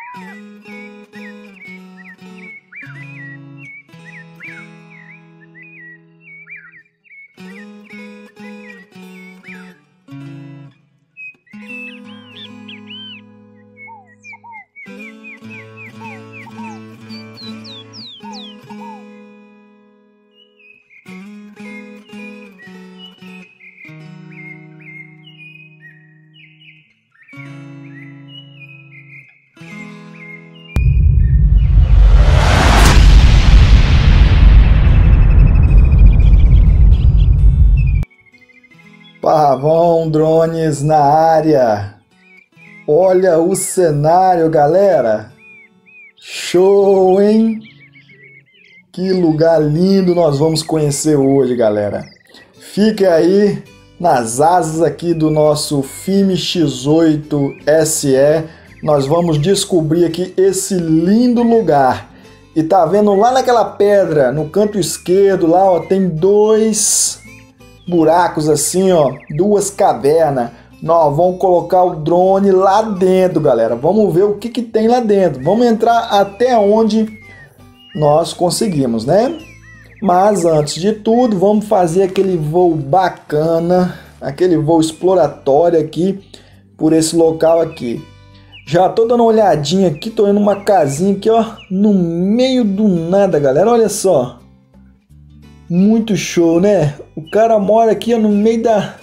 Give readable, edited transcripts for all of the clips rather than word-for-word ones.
Pavão Drones na área. Olha o cenário, galera. Show, hein? Que lugar lindo nós vamos conhecer hoje, galera. Fique aí nas asas aqui do nosso FIME X8 SE. Nós vamos descobrir aqui esse lindo lugar. E tá vendo lá naquela pedra, no canto esquerdo, lá, ó, tem dois buracos assim, ó, duas cavernas. Nós vamos colocar o drone lá dentro, galera. Vamos ver o que que tem lá dentro. Vamos entrar até onde nós conseguimos, né? Mas antes de tudo, vamos fazer aquele voo bacana, aquele voo exploratório aqui por esse local aqui. Já tô dando uma olhadinha aqui, tô indo numa casinha aqui, ó, no meio do nada, galera. Olha só. Muito show, né? O cara mora aqui, ó, no meio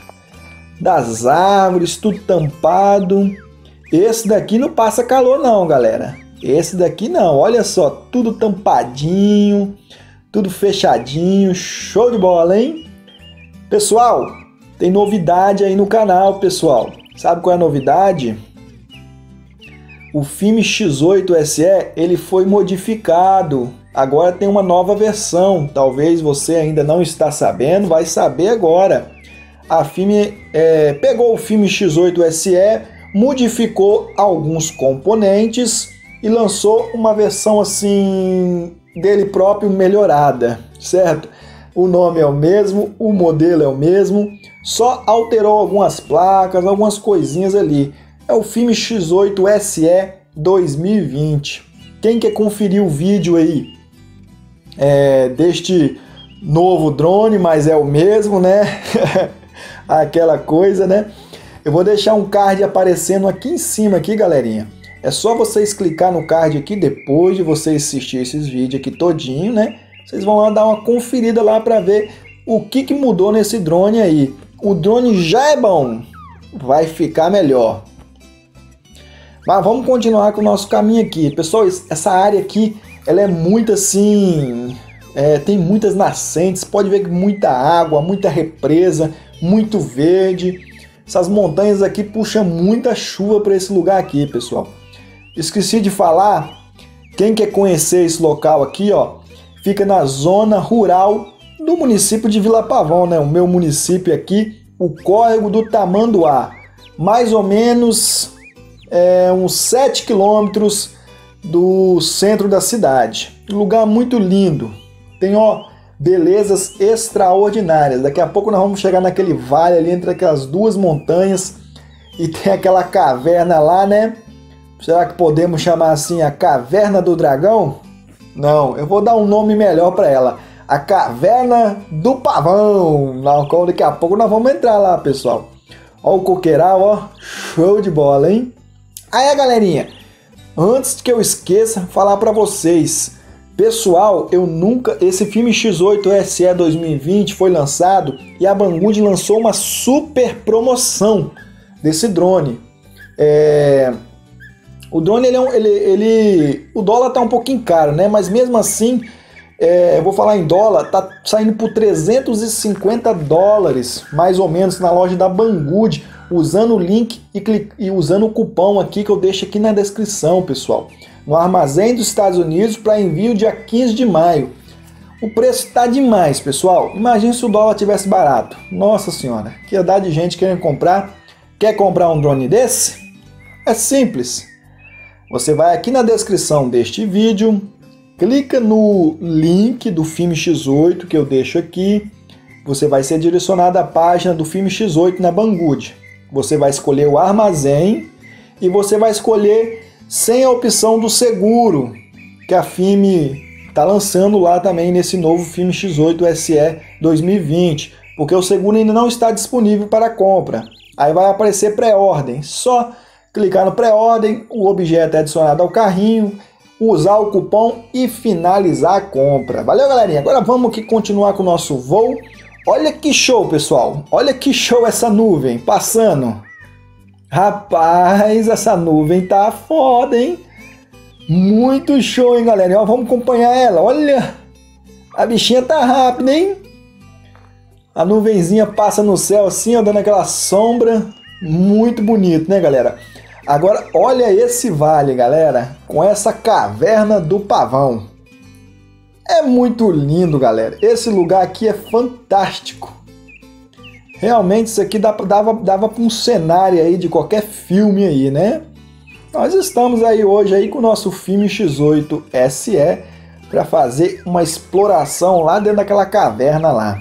das árvores, tudo tampado. Esse daqui não passa calor não, galera. Esse daqui não, olha só, tudo tampadinho, tudo fechadinho, show de bola, hein? Pessoal, tem novidade aí no canal, pessoal. Sabe qual é a novidade? O FIME X8 SE, ele foi modificado. Agora tem uma nova versão, talvez você ainda não está sabendo, vai saber agora. A FIME pegou o FIME X8 SE, modificou alguns componentes e lançou uma versão assim dele próprio melhorada, certo? O nome é o mesmo, o modelo é o mesmo, só alterou algumas placas, algumas coisinhas ali. É o FIME X8 SE 2020. Quem quer conferir o vídeo aí deste novo drone, mas é o mesmo, né? Aquela coisa, né? Eu vou deixar um card aparecendo aqui em cima, aqui, galerinha. É só vocês clicar no card aqui depois de vocês assistir esses vídeos aqui todinho, né? Vocês vão lá dar uma conferida lá para ver o que mudou nesse drone aí. O drone já é bom, vai ficar melhor. Mas vamos continuar com o nosso caminho aqui. Pessoal, essa área aqui, ela é muito assim, tem muitas nascentes, pode ver muita água, muita represa, muito verde. Essas montanhas aqui puxam muita chuva para esse lugar aqui, pessoal. Esqueci de falar, quem quer conhecer esse local aqui, ó, fica na zona rural do município de Vila Pavão, né? O meu município aqui, o Córrego do Tamanduá. Mais ou menos uns 7 quilômetros do centro da cidade. Um lugar muito lindo. Tem, ó, belezas extraordinárias. Daqui a pouco nós vamos chegar naquele vale ali entre aquelas duas montanhas e tem aquela caverna lá, né? Será que podemos chamar assim a Caverna do Dragão? Não, eu vou dar um nome melhor para ela. A Caverna do Pavão. Na qual daqui a pouco nós vamos entrar lá, pessoal. Ó o coqueiral, ó. Show de bola, hein? Aí, galerinha, antes que eu esqueça, falar para vocês. Pessoal, esse FIME X8 SE 2020 foi lançado e a Banggood lançou uma super promoção desse drone. O drone, o dólar tá um pouquinho caro, né? Mas mesmo assim, eu vou falar em dólar, tá saindo por $350, mais ou menos, na loja da Banggood, usando o link e usando o cupom aqui que eu deixo aqui na descrição, pessoal. No armazém dos Estados Unidos para envio dia 15 de maio. O preço tá demais, pessoal. Imagina se o dólar tivesse barato. Nossa senhora, que dar de gente querendo comprar. Quer comprar um drone desse? É simples. Você vai aqui na descrição deste vídeo, clica no link do FIME X8 que eu deixo aqui. Você vai ser direcionado à página do FIME X8 na Banggood. Você vai escolher o armazém e você vai escolher sem a opção do seguro, que a FIME está lançando lá também nesse novo FIME X8 SE 2020, porque o seguro ainda não está disponível para compra. Aí vai aparecer pré-ordem, só clicar no pré-ordem, o objeto é adicionado ao carrinho, usar o cupom e finalizar a compra. Valeu, galerinha! Agora vamos aqui continuar com o nosso voo. Olha que show, pessoal! Olha que show essa nuvem passando! Rapaz, essa nuvem tá foda, hein? Muito show, hein, galera? Ó, vamos acompanhar ela. Olha, a bichinha tá rápida, hein? A nuvenzinha passa no céu assim, ó, dando aquela sombra. Muito bonito, né, galera? Agora, olha esse vale, galera, com essa caverna do pavão. É muito lindo, galera. Esse lugar aqui é fantástico. Realmente, isso aqui dava para um cenário aí de qualquer filme aí, né? Nós estamos aí hoje aí com o nosso FIME X8 SE para fazer uma exploração lá dentro daquela caverna lá.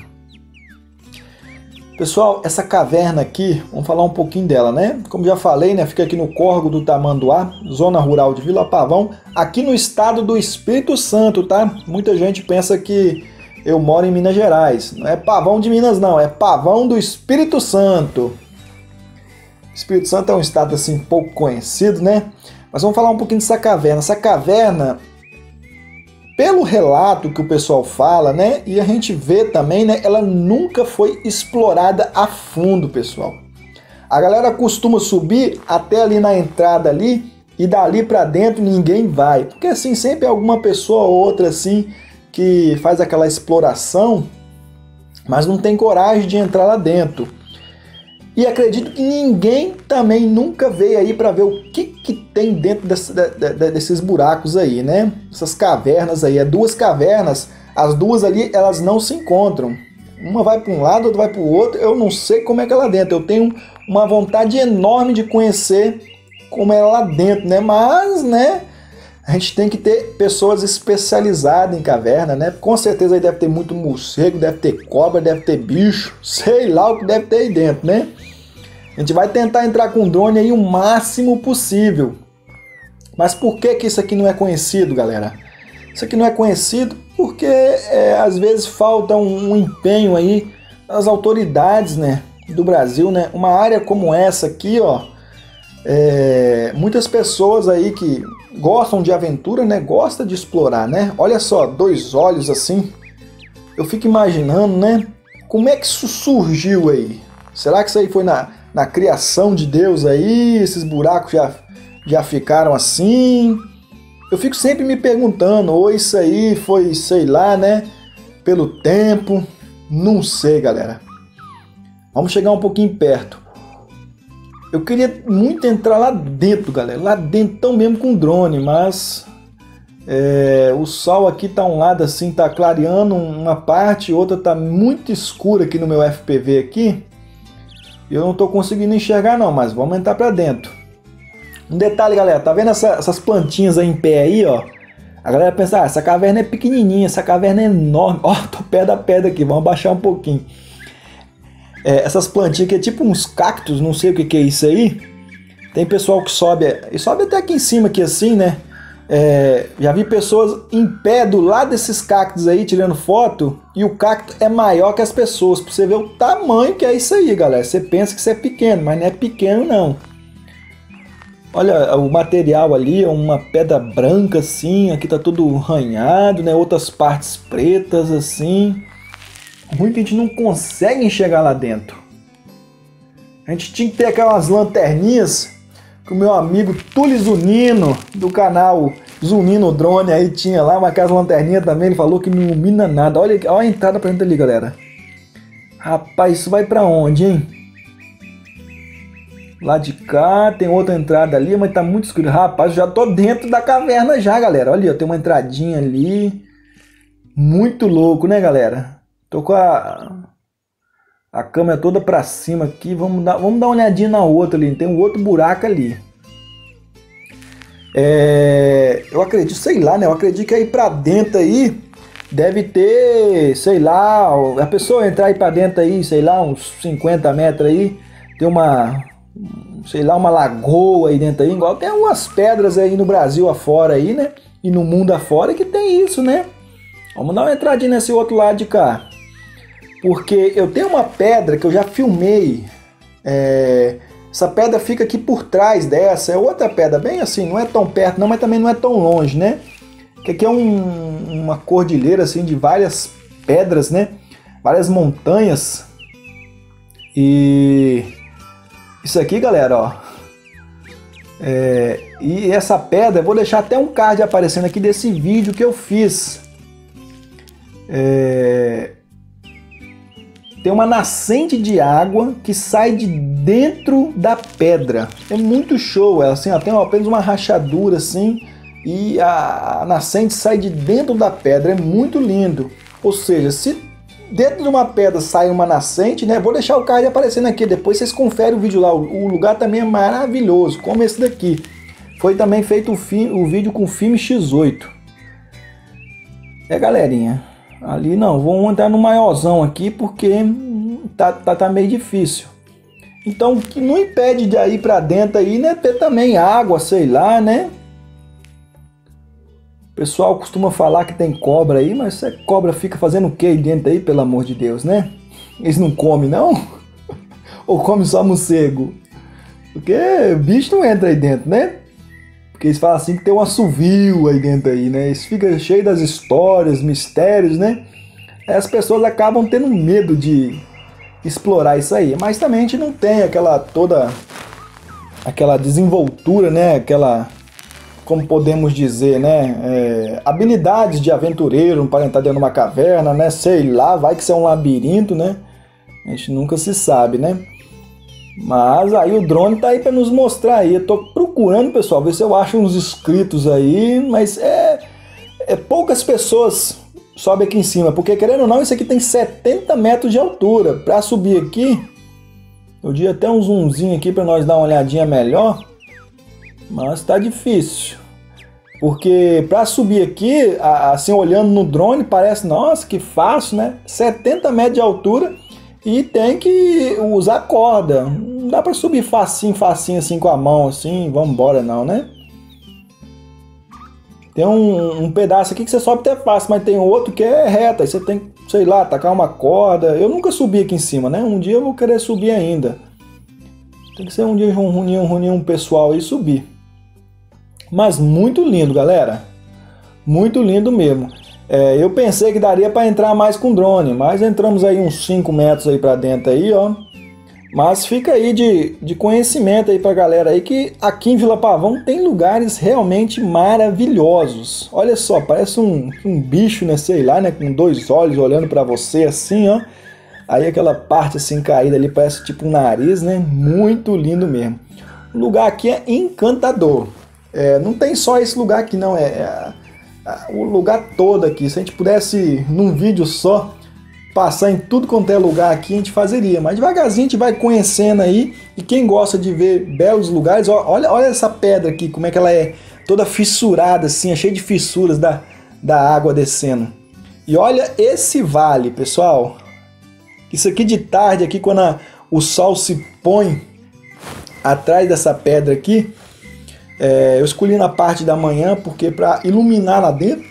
Pessoal, essa caverna aqui, vamos falar um pouquinho dela, né? Como já falei, né? Fica aqui no Córrego do Tamanduá, zona rural de Vila Pavão, aqui no estado do Espírito Santo, tá? Muita gente pensa que eu moro em Minas Gerais. Não é Pavão de Minas, não. É Pavão do Espírito Santo. Espírito Santo é um estado assim pouco conhecido, né? Mas vamos falar um pouquinho dessa caverna. Essa caverna, pelo relato que o pessoal fala, né? E a gente vê também, né? Ela nunca foi explorada a fundo, pessoal. A galera costuma subir até ali na entrada ali e dali para dentro ninguém vai. Porque assim, sempre alguma pessoa ou outra assim que faz aquela exploração, mas não tem coragem de entrar lá dentro. E acredito que ninguém também nunca veio aí para ver o que tem dentro desses buracos aí, né? Essas cavernas aí, é duas cavernas, as duas ali, elas não se encontram. Uma vai para um lado, outra vai para o outro, eu não sei como é que é lá dentro. Eu tenho uma vontade enorme de conhecer como é lá dentro, né? Mas, né, a gente tem que ter pessoas especializadas em caverna, né? Com certeza aí deve ter muito morcego, deve ter cobra, deve ter bicho, sei lá o que deve ter aí dentro, né? A gente vai tentar entrar com o drone aí o máximo possível. Mas por que isso aqui não é conhecido, galera? Isso aqui não é conhecido porque às vezes falta um empenho aí das autoridades, né, do Brasil, né? Uma área como essa aqui, ó, muitas pessoas aí que gostam de aventura, né, gostam de explorar, né? Olha só, dois olhos assim. Eu fico imaginando, né, como é que isso surgiu aí? Será que isso aí foi na criação de Deus aí? Esses buracos já ficaram assim? Eu fico sempre me perguntando, ou isso aí foi, sei lá, né, pelo tempo? Não sei, galera. Vamos chegar um pouquinho perto. Eu queria muito entrar lá dentro, galera, lá dentro, tão mesmo com drone, mas o sol aqui tá um lado assim, tá clareando uma parte, outra tá muito escura aqui no meu FPV aqui. Eu não tô conseguindo enxergar não, mas vamos entrar pra dentro. Um detalhe, galera, tá vendo essas plantinhas aí em pé aí, ó? A galera pensa, essa caverna é pequenininha, essa caverna é enorme. Ó, tô perto da pedra aqui, vamos abaixar um pouquinho. Essas plantinhas que é tipo uns cactos, não sei o que é isso aí. Tem pessoal que sobe até aqui em cima aqui assim, né? Já vi pessoas em pé do lado desses cactos aí tirando foto e o cacto é maior que as pessoas, pra você ver o tamanho que é isso aí, galera. Você pensa que isso é pequeno, mas não é pequeno não. Olha o material ali, é uma pedra branca assim, aqui tá tudo arranhado, né? Outras partes pretas assim. Ruim que a gente não consegue enxergar lá dentro. A gente tinha que ter aquelas lanterninhas que o meu amigo Tuli Zunino, do canal Zunino Drone, aí tinha lá, mas aquelas lanterninhas também, ele falou que não ilumina nada. Olha a entrada pra dentro ali, galera. Rapaz, isso vai pra onde, hein? Lá de cá, tem outra entrada ali, mas tá muito escuro. Rapaz, eu já tô dentro da caverna já, galera. Olha, tem uma entradinha ali. Muito louco, né, galera? Tô com a câmera toda pra cima aqui. Vamos dar uma olhadinha na outra ali. Tem um outro buraco ali. Eu acredito, sei lá, né? Eu acredito que aí pra dentro aí deve ter, sei lá, a pessoa entrar aí pra dentro aí, sei lá, uns 50 metros aí. Tem sei lá, uma lagoa aí dentro aí, igual tem algumas pedras aí no Brasil afora aí, né? E no mundo afora que tem isso, né? Vamos dar uma entradinha nesse outro lado de cá. Porque eu tenho uma pedra que eu já filmei. Essa pedra fica aqui por trás dessa. É outra pedra, bem assim, não é tão perto não, mas também não é tão longe, né? Que aqui é uma cordilheira assim de várias pedras, né? Várias montanhas. E isso aqui, galera, ó. E essa pedra, eu vou deixar até um card aparecendo aqui desse vídeo que eu fiz. Tem uma nascente de água que sai de dentro da pedra. É muito show, ela assim, ó, tem apenas uma rachadura assim e a nascente sai de dentro da pedra. É muito lindo. Ou seja, se dentro de uma pedra sai uma nascente, né? Vou deixar o card aparecendo aqui, depois vocês conferem o vídeo lá. O lugar também é maravilhoso, como esse daqui. Foi também feito o vídeo com filme X8. Galerinha, ali não, vou entrar no maiorzão aqui porque tá meio difícil. Então, o que não impede de ir pra dentro aí, né? Ter também água, sei lá, né? O pessoal costuma falar que tem cobra aí, mas essa cobra fica fazendo o que aí dentro aí, pelo amor de Deus, né? Eles não comem, não? Ou comem só morcego? Porque bicho não entra aí dentro, né? Porque eles falam assim que tem um assovio aí dentro aí, né? Isso fica cheio das histórias, mistérios, né? Aí as pessoas acabam tendo medo de explorar isso aí. Mas também a gente não tem toda aquela desenvoltura, né? Como podemos dizer, né? Habilidades de aventureiro para entrar dentro de uma caverna, né? Sei lá, vai que isso é um labirinto, né? A gente nunca se sabe, né? Mas aí o drone tá aí para nos mostrar aí. Eu tô procurando, pessoal, ver se eu acho uns inscritos aí, mas poucas pessoas sobem aqui em cima, porque querendo ou não, isso aqui tem 70 metros de altura. Para subir aqui, eu dei até um zoomzinho aqui para nós dar uma olhadinha melhor, mas tá difícil. Porque para subir aqui, assim olhando no drone, parece, nossa, que fácil, né? 70 metros de altura. E tem que usar corda. Não dá para subir facinho assim com a mão, assim, vamos embora não, né? Tem um pedaço aqui que você sobe até fácil, mas tem outro que é reto. Aí você tem que, sei lá, tacar uma corda. Eu nunca subi aqui em cima, né? Um dia eu vou querer subir ainda. Tem que ser um dia reunir um pessoal e subir. Mas muito lindo, galera. Muito lindo mesmo. Eu pensei que daria para entrar mais com drone, mas entramos aí uns 5 metros aí para dentro aí, ó. Mas fica aí de conhecimento aí para galera aí que aqui em Vila Pavão tem lugares realmente maravilhosos. Olha só, parece um bicho, né, sei lá, né, com 2 olhos olhando para você assim, ó. Aí aquela parte assim caída ali parece tipo um nariz, né? Muito lindo mesmo. O lugar aqui é encantador. Não tem só esse lugar aqui não, o lugar todo aqui. Se a gente pudesse, num vídeo só, passar em tudo quanto é lugar aqui, a gente fazeria. Mas devagarzinho a gente vai conhecendo aí. E quem gosta de ver belos lugares, olha essa pedra aqui, como é que ela é toda fissurada assim, é cheia de fissuras da água descendo. E olha esse vale, pessoal. Isso aqui de tarde, aqui quando o sol se põe atrás dessa pedra aqui, eu escolhi na parte da manhã porque para iluminar lá dentro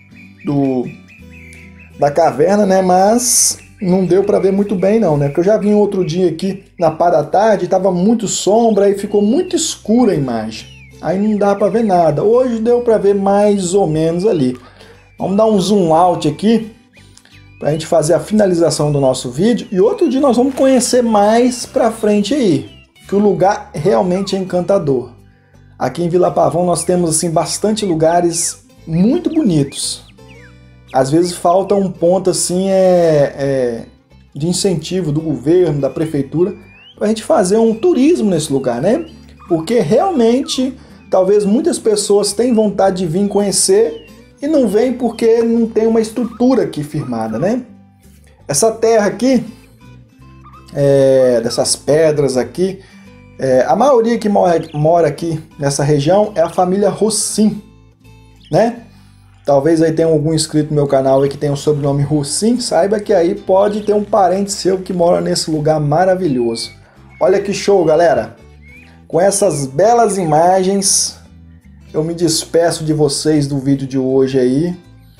da caverna, né? Mas não deu para ver muito bem não, né? Porque eu já vim outro dia aqui na parte da tarde, estava muito sombra e ficou muito escura a imagem. Aí não dá para ver nada. Hoje deu para ver mais ou menos ali. Vamos dar um zoom out aqui para a gente fazer a finalização do nosso vídeo. E outro dia nós vamos conhecer mais para frente aí, que o lugar realmente é encantador. Aqui em Vila Pavão nós temos assim bastante lugares muito bonitos. Às vezes falta um ponto assim de incentivo do governo, da prefeitura, para a gente fazer um turismo nesse lugar, né? Porque realmente talvez muitas pessoas têm vontade de vir conhecer e não vêm porque não tem uma estrutura aqui firmada, né? Essa terra aqui, dessas pedras aqui, a maioria que mora aqui nessa região é a família Rossim, né? Talvez aí tenha algum inscrito no meu canal aí que tem o sobrenome Rossim, saiba que aí pode ter um parente seu que mora nesse lugar maravilhoso. Olha que show, galera! Com essas belas imagens, eu me despeço de vocês do vídeo de hoje aí.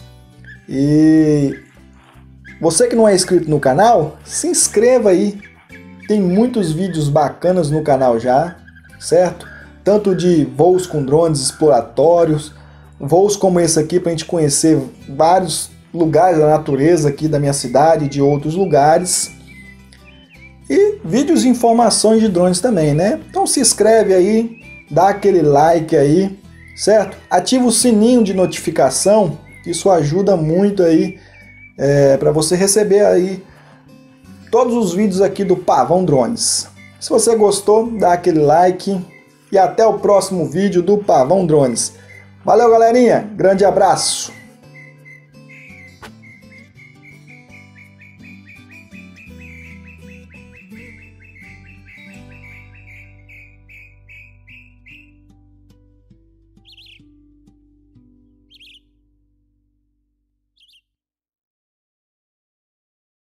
E você que não é inscrito no canal, se inscreva aí. Tem muitos vídeos bacanas no canal já, certo? Tanto de voos com drones exploratórios, voos como esse aqui para a gente conhecer vários lugares da natureza aqui da minha cidade e de outros lugares. E vídeos de informações de drones também, né? Então se inscreve aí, dá aquele like aí, certo? Ativa o sininho de notificação, isso ajuda muito aí para você receber aí todos os vídeos aqui do Pavão Drones. Se você gostou, dá aquele like e até o próximo vídeo do Pavão Drones. Valeu, galerinha, grande abraço!